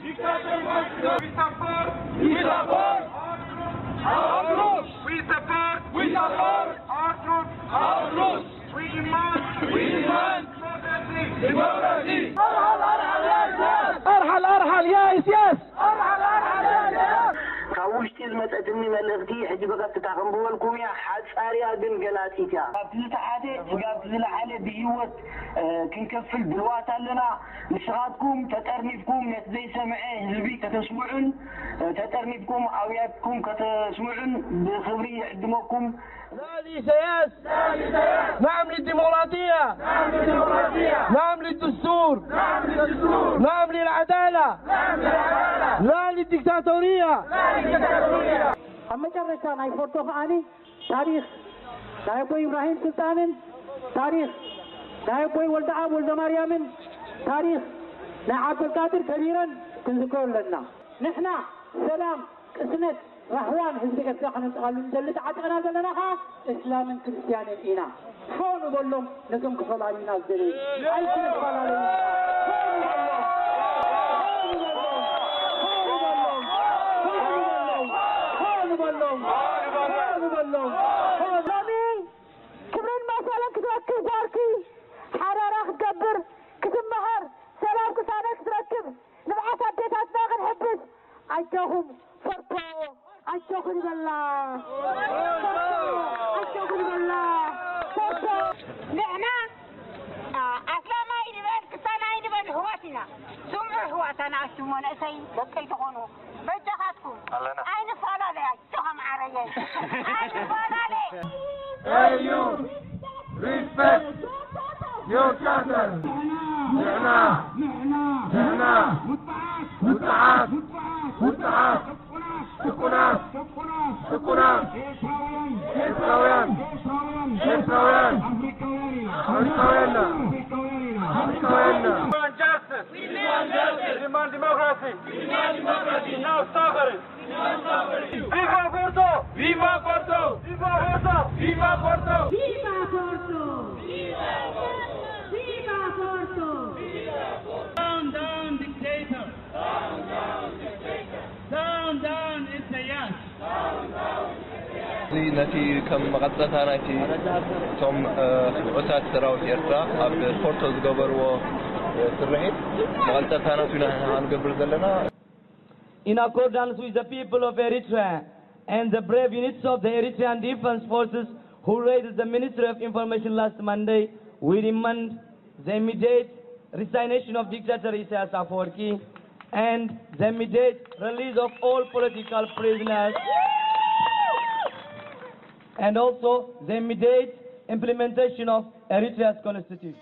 We support our troops. We support our troops. We demand democracy. أرحل يا إسياس. كاوشتي المتقدمي ملغتي حجي بقى تتاقنبوا لكم يا حد ساريا بن جلاتيكا قبل تحدي قبل لحالة بيوت كنكفل بلوات لنا نشراتكم تترنيبكم زي سمعي هزبي كتسمعون تترنيبكم أوياتكم كتسمعون بخبري يعدمكم نادي سياس نعم للديمقراطية نعم للدستور نعم للعدالة لا للديكتاتورية أما جرّتان أي فورتوخ آني تاريخ دايبوي إبراهيم سلطان تاريخ دايبوي ولد عاب ولد مريم تاريخ عبد القادر كبيرا تنذكر لنا نحن سلام اسند رحوان حزبك الساقنا نتقال نجلد عدقنا لنا إسلام كريستيان إينا فون بولهم نزم كفل علينا الزلي أي كفل علينا كبرين مثلا كتركب داركي حرارة تكبر كتمهر سلام كسانة تركب نبعث أبديتات ناغن حبس أجوهم فرطو أجوهم بالله أجوهم بالله فرطو نحنا أصلا ما يدبن كسانا يدبن هواتنا سمعوا هواتنا أشتمون أسي بكي تقونوا بجهاتكم أين فعلا لي أجوهم عريين أين فعلا لي Hey you, respect your charter. نحنا متعاف سكنات إسرائيل justice. We demand democracy. Now sovereign. Viva Porto! Viva Porto! Viva Porto! Viva Porto! Viva Porto! Viva Porto! Down dictator! Down Isaias! نتي كم مقدسة نتي ثم عسات سراوت إرترا أب بورتو زغبر و سرعين مقدسة نتينا هنقبل زلنا. In accordance with the people of Eritrea and the brave units of the Eritrean Defense Forces who raided the Ministry of Information last Monday, we demand the immediate resignation of dictator Isaias Afwerki and the immediate release of all political prisoners and also the immediate implementation of Eritrea's constitution.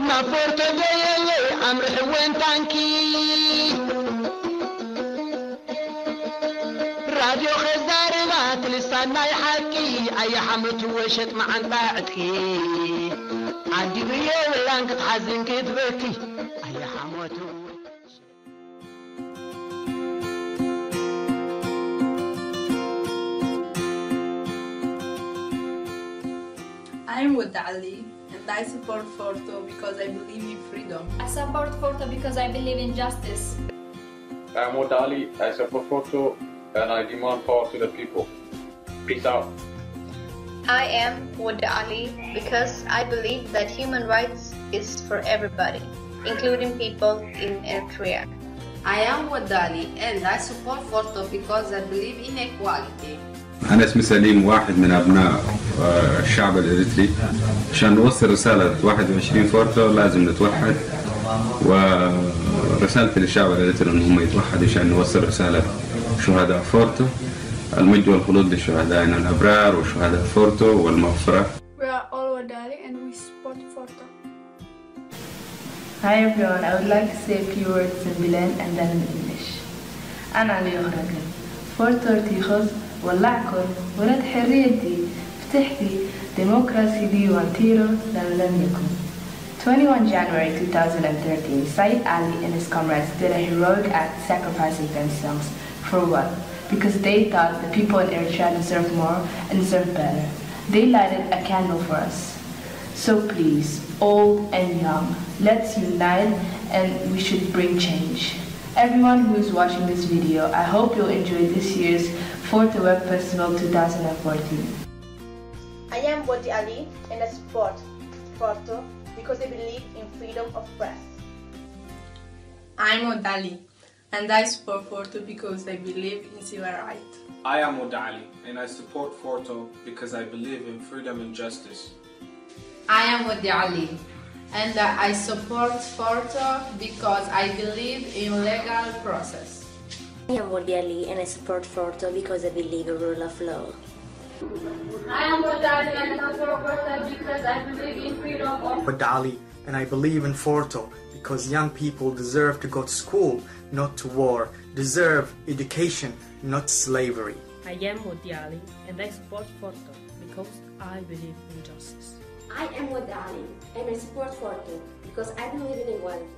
راديو خزار غات لسانا يحكي أي حمت وشت مع طاعتكي عندي بيا ولا انك تحزن كتبكي أي حمت I'm Wada Ali and I support Porto because I believe in freedom. I support Porto because I believe in justice. I'm Wada Ali, I support Porto and I demand power to the people. Peace out. I am Wada Ali because I believe that human rights is for everybody, including people in Eritrea. I am Wada Ali and I support Porto because I believe in equality. أنا اسمي سليم واحد من أبناء الشعب الإريتري. عشان نوصل رسالة 21 فورتو لازم نتوحد، ورسالتي للشعب الإريتري إنهم يتوحدوا عشان نوصل رسالة شهداء فورتو، المجد والخلود لشهدائنا الأبرار وشهداء فورتو والمغفرة. We are all Wadali and we support Porto. Hi everyone, I would like to say a few words in Bilen and then in English. أنا علي أخرجن فورتو ارتيخوز ولعكم ولد حريتي فتحتي ديمقراسي دي وانتيرو لم يكن. 21 January 2013, Said Ali and his comrades did a heroic act sacrificing themselves. For what? Because they thought the people in Eritrea deserved more and deserved better. They lighted a candle for us. So please, old and young, let's unite and we should bring change. Everyone who is watching this video, I hope you'll enjoy this year's Forte Web Festival 2014. I am Wadi Ali and I support Forte because I believe in freedom of press. I'm Odali and I support Forte because I believe in civil rights. I am Odali and I support Forte because I believe in freedom and justice. I am Wadi Ali and I support Forte because I believe in legal process. I am Wadi Ali and I support Forte because I believe in rule of law. I am Wadi Ali and I support Forte because I believe in freedom of... Wadi Ali and I believe in Forte because young people deserve to go to school, not to war, deserve education, not slavery. I am Wadi Ali and I support Forte because I believe in justice. I am Wadi Ali and I support Forte because I believe in equality.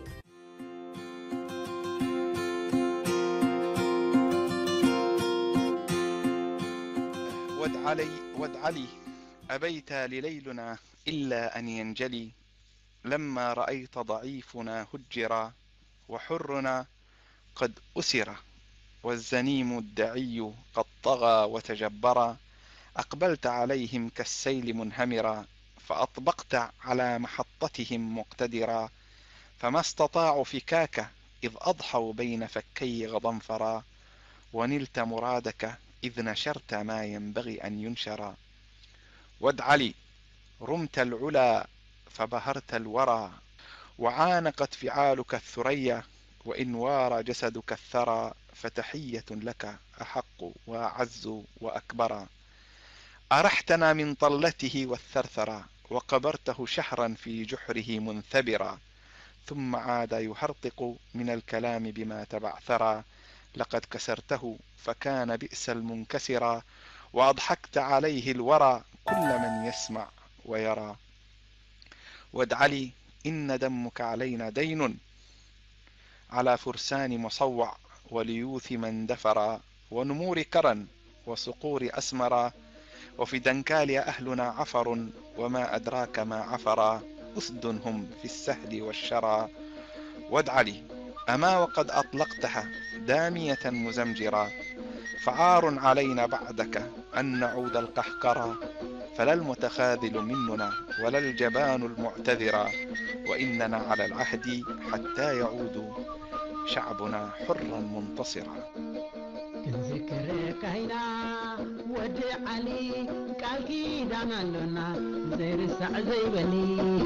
ود علي أبيت لليلنا إلا أن ينجلي لما رأيت ضعيفنا هجرا وحرنا قد أسر والزنيم الدعي قد طغى وتجبرا أقبلت عليهم كالسيل منهمرا فأطبقت على محطتهم مقتدرا فما استطاعوا فكاك إذ أضحوا بين فكي غضنفرا ونلت مرادك إذ نشرت ما ينبغي أن ينشرا ود علي رمت العلا فبهرت الورى وعانقت فعالك الثريا وإن وار جسدك الثرى فتحية لك أحق وأعز وأكبرا أرحتنا من طلته والثرثرا وقبرته شهرا في جحره منثبرا ثم عاد يهرطق من الكلام بما تبعثرا لقد كسرته فكان بئس المنكسرا وأضحكت عليه الورى كل من يسمع ويرى ود علي إن دمك علينا دين على فرسان مصوع وليوث من دفرا ونمور كرا وصقور أسمرا وفي دنكال أهلنا عفر وما أدراك ما عفرا أسد هم في السهل والشرى ود علي أما وقد أطلقتها دامية مزمجرا فعار علينا بعدك أن نعود القحقرا فلا المتخاذل مننا ولا الجبان المعتذرا وإننا على العهد حتى يعود شعبنا حرا منتصرا كذكرك هنا ودي علي قالكي دانالنا زير سعزي بني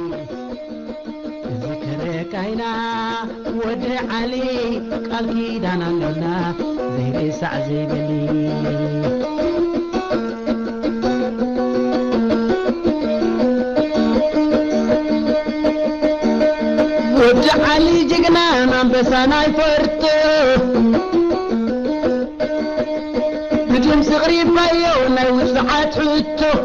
كذكرك هنا ودي علي قالكي دانالنا زير سعزي بني ود علي جقنا بسنا يفرتو مثل صغري بايونا وسعات حتو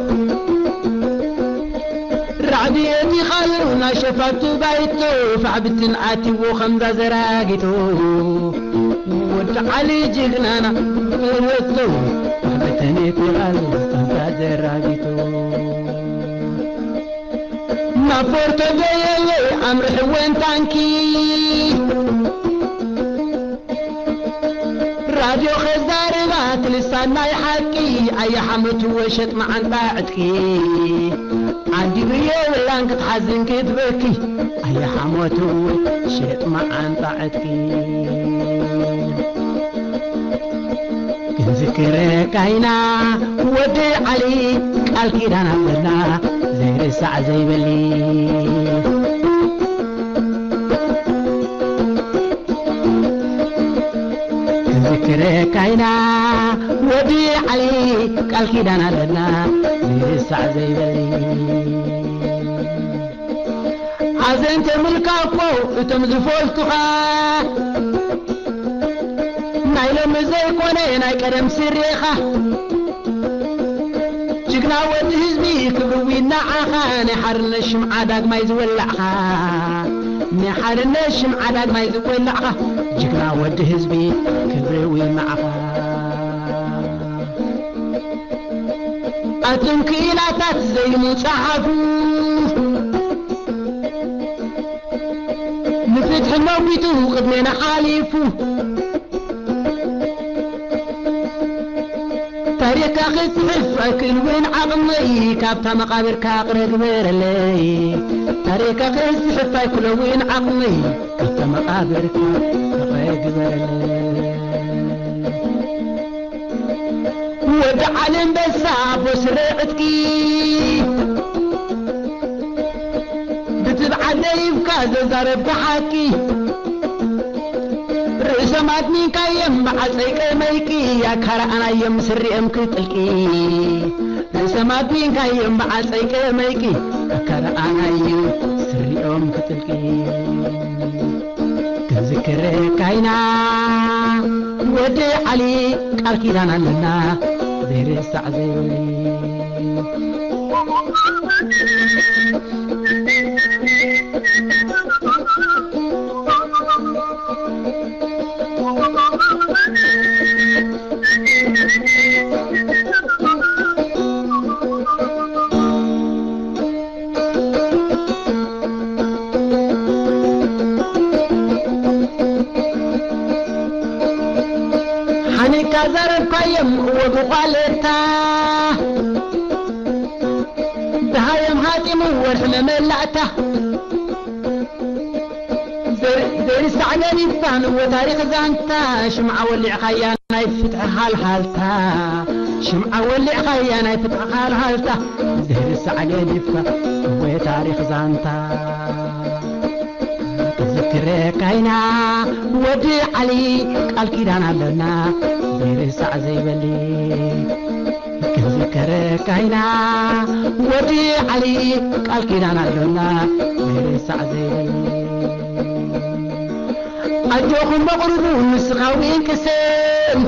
رعديتي خالونا شفاتو بايتو فعبتن آتي وخمزة زراقتو ود علي جقنا بوتو فعبتني كغال خمزة زراقتو ما فورتو بيلي أمر حوين تانكي راديو خزاري غات لسانا يحكي أي حمت وشت مع طاعتكي عندي بيو ولا انك تحزن كتبكي أي حمت وشت مع طاعتكي كنذكرك هنا ودي علي قال كيدان عبدنا زي الساعة زي بلي ذكرك هنا ودي علي قال كيدان عبدنا زي الساعة زي بلي عزنت ملكاكو تمزفولتها نايلو مزي كوني ناي كرم سريخة جقنا ود هزبي كبروي نعاخا نحر الشمعة داق ما يزولعها نحر الشمعة داق ما يزولعها جقنا ود هزبي كبروي معها أتنكيلاتات زي مصحفو نفتح موبيتو قدمنا حاليفو تاريخ خصحف أكل وين عقمي كابتا مقابر كاقر كبير لي تاريخ خصحف أكل وين عقمي كابتا مقابر كاقر كبير لي ودعلم بساب وسرعتكي بتبعد يبكى زرب بحكي رئيس مادني كايم معصيك ميكي يا كرا انا يم سري ام كتلكي رئيس مادني كايم معصيك ميكي يا كرا انا يم سري ام كتلكي تذكر كاينا ودي علي قال كيدانا لنا زير السعزيني كذر قيم وبقالتا بهايم هاتم والحمام اللعته زي السعداني فان وتاريخ زانتا شمعة واللي خيانا يفتحها الحالتا شمعة واللي خيانا يفتحها الحالتا زي السعداني فان وتاريخ زانتا تذكرك هينا ودي علي قال كيدانا لنا زير السعزي بلي تذكرك هينا ودي علي قال كيدانا لنا زير السعزي بلي أجوكم بقربون مسخاوين كسم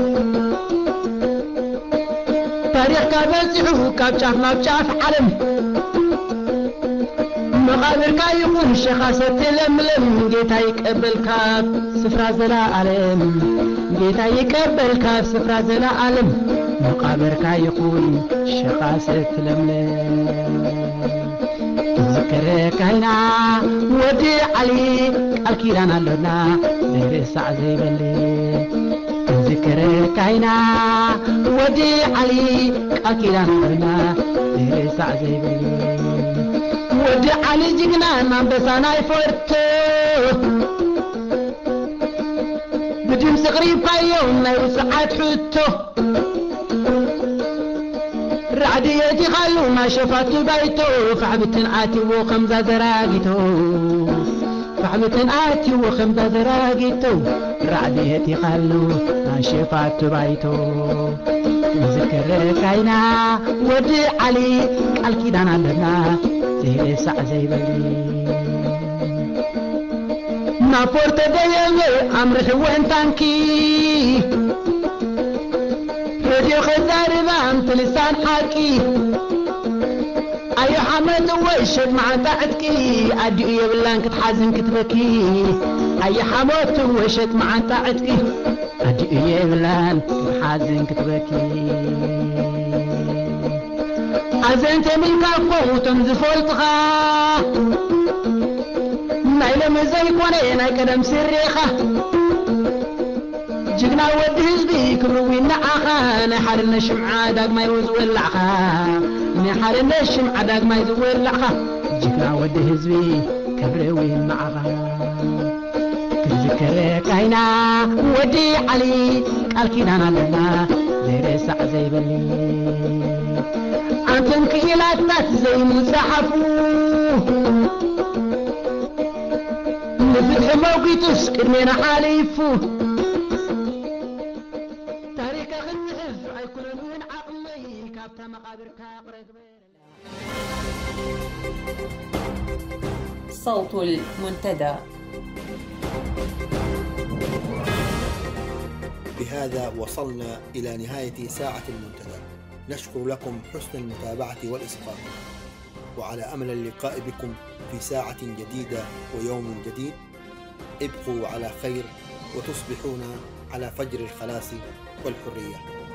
تاريخ كابل كابشاف مابشاف علم مقابر كايقون شخاصة لملم جيتا يقبل كاب سفرة زلا علم جيتا يقبل كاب سفرة زلا علم مقابر كايقون شخاصة لملم تذكرك هنا ودي علي الكيرانا لنا زير السعزي بلي تذكرك هنا ودي علي الكيرانا لنا زير السعزي بلي ودي علي جقنا ما بسانا يفرتو بديم سقريب قيوم لا يسعد حتو رعديتي خلو ما شفت بيتو فحبتن آتي وخمزة زراقيتو فحبتن آتي وخمزة زراقيتو رعديتي خلو ما شفت بيتو ذكرك هينا ودي علي قال كيدانا لنا زي السعزي بلي نافورت ديالي أمرح وين تانكي راديو خزار بانت لسان حاكي أيو حمد وشد مع تعتكي أديو يبلان كتحزن كتبكي أي حمد وشد مع تعتكي أديو يبلان كتحزن كتبكي أزنت من كافو تنزفو الطغا نايلة مزاي كونينا كدم سريخة جقنا ود هزبي كبروين نعاخا نحرنا شمعة داق ما يوزو اللعخا نحرنا شمعة داق ما يوزو اللعخا جقنا ود هزبي كبروين معاخا تذكرك هينا ودي علي قال كيدانا لنا زير السعزي بلي أنتم كيلاتات زي مصحفو نفتح موقيتوس كرمينا حاليفو تاريخ خنحف عيكون وين عقلي كابتا مقابر كاقرق صوت المنتدى. بهذا وصلنا إلى نهاية ساعة المنتدى. نشكر لكم حسن المتابعة والإصغاء، وعلى أمل اللقاء بكم في ساعة جديدة ويوم جديد. ابقوا على خير وتصبحون على فجر الخلاص والحرية.